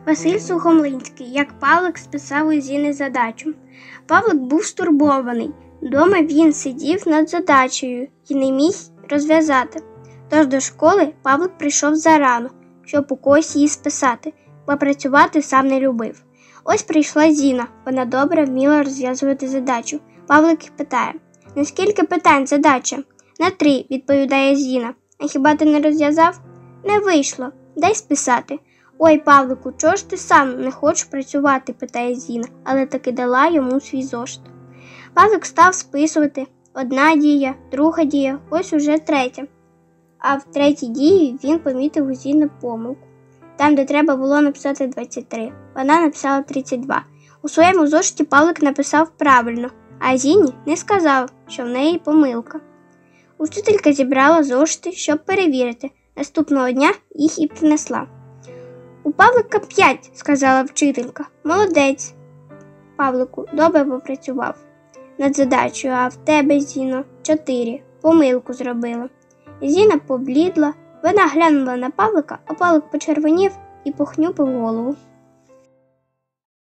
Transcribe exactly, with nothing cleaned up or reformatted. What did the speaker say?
Василь Сухомлинський, як Павлик списав у Зіни задачу. Павлик був стурбований. Дома він сидів над задачею і не міг розв'язати. Тож до школи Павлик прийшов зарано, щоб у когось її списати, бо працювати сам не любив. Ось прийшла Зіна, вона добре вміла розв'язувати задачу. Павлик питає: «На скільки питань задача?» «На три», відповідає Зіна. «А хіба ти не розв'язав?» «Не вийшло. Дай списати». «Ой, Павлику, чого ж ти сам не хочеш працювати?» – питає Зіна, але таки дала йому свій зошит. Павлик став списувати. Одна дія, друга дія, ось уже третя. А в третій дії він помітив у Зіни помилку. Там, де треба було написати двадцять три, вона написала тридцять два. У своєму зошиті Павлик написав правильно, а Зіні не сказав, що в неї помилка. Учителька зібрала зошити, щоб перевірити. Наступного дня їх і принесла. «У Павлика п'ять», – сказала вчителька. «Молодець, Павлику, добре попрацював над задачею, а в тебе, Зіно, чотири. Помилку зробила». Зіна поблідла, вона глянула на Павлика, а Павлик почервонів і похнюпив голову.